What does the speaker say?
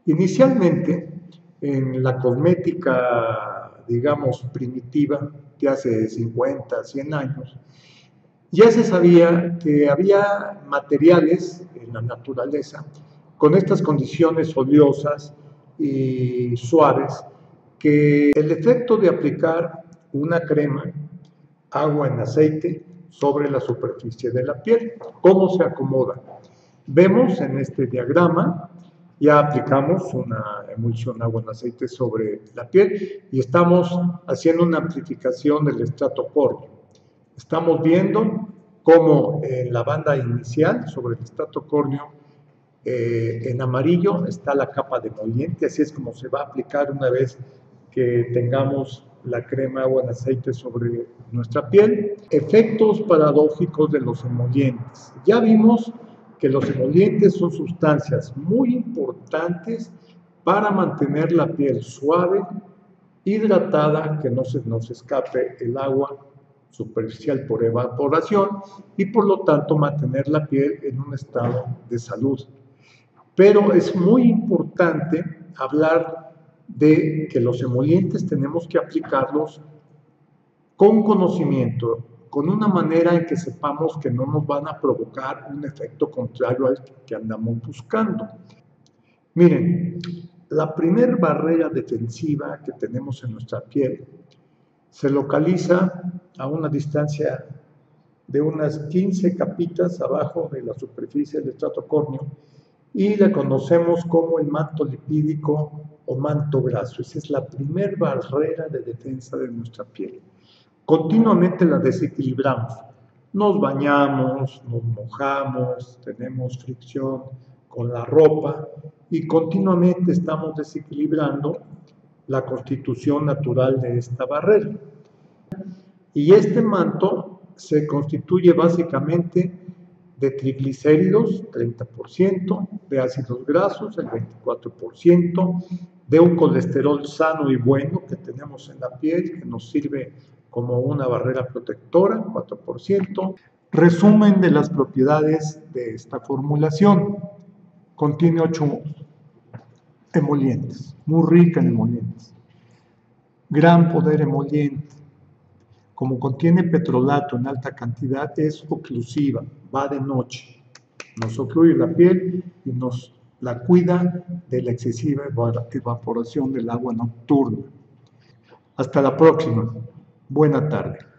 Inicialmente, en la cosmética, digamos, primitiva, de hace 50, 100 años, ya se sabía que había materiales en la naturaleza con estas condiciones oleosas y suaves, que el efecto de aplicar una crema, agua en aceite, sobre la superficie de la piel, ¿cómo se acomoda? Vemos en este diagrama, ya aplicamos una emulsión agua en aceite sobre la piel y estamos haciendo una amplificación del estrato córneo. Estamos viendo cómo en la banda inicial, sobre el estrato córneo, en amarillo está la capa de emoliente, así es como se va a aplicar una vez que tengamos la crema agua en aceite sobre nuestra piel. Efectos paradójicos de los emolientes. Ya vimos que los emolientes son sustancias muy importantes para mantener la piel suave, hidratada, que no se nos escape el agua superficial por evaporación y por lo tanto mantener la piel en un estado de salud. Pero es muy importante hablar de que los emolientes tenemos que aplicarlos con conocimiento, con una manera en que sepamos que no nos van a provocar un efecto contrario al que andamos buscando. Miren, la primera barrera defensiva que tenemos en nuestra piel se localiza a una distancia de unas 15 capitas abajo de la superficie del estrato córneo y la conocemos como el manto lipídico o manto graso. Esa es la primera barrera de defensa de nuestra piel. Continuamente la desequilibramos. Nos bañamos, nos mojamos, tenemos fricción con la ropa y continuamente estamos desequilibrando la constitución natural de esta barrera. Y este manto se constituye básicamente de triglicéridos, 30%, de ácidos grasos, el 24%, de un colesterol sano y bueno que tenemos en la piel, que nos sirve como una barrera protectora, 4%. Resumen de las propiedades de esta formulación. Contiene 8 emolientes, muy rica en emolientes. Gran poder emoliente. Como contiene petrolato en alta cantidad, es oclusiva, va de noche. Nos ocluye la piel y nos la cuida de la excesiva evaporación del agua nocturna. Hasta la próxima. Buena tarde.